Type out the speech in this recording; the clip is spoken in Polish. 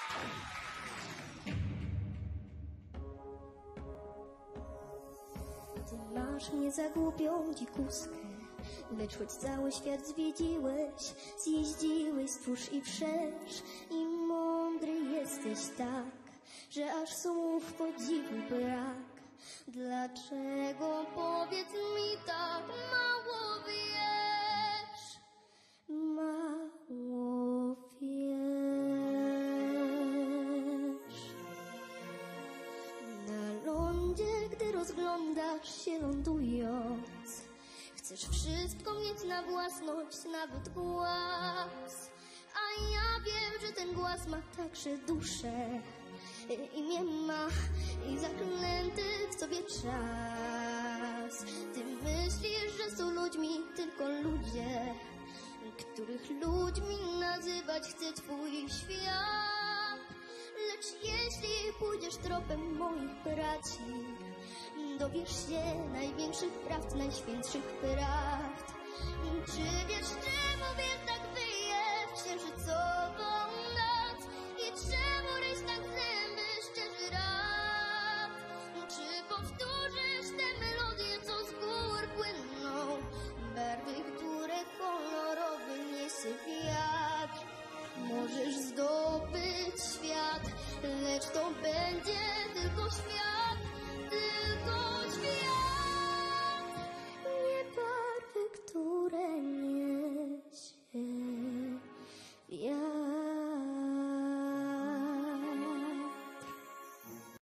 Ty masz mnie za głupią dzikuskę, lecz choć cały świat zwiedziłeś, zjeździłeś wzdłuż i wszerz i mądry jesteś tak, że aż słów podziwu brak. Dlaczego, powiedz mi, tak mało wiesz? Mało wiesz. Na lądzie, gdy rozglądasz się lądując, chcesz wszystko mieć na własność, nawet głaz. A ja wiem, że ten głaz ma także duszę, imię ma i zaklęty w sobie czas. Ty myślisz, że są ludźmi tylko ludzie, których ludźmi nazywać chce twój świat. Lecz jeśli pójdziesz tropem moich braci, dowiesz się największych prawd, najświętszych prawd. Czy wiesz,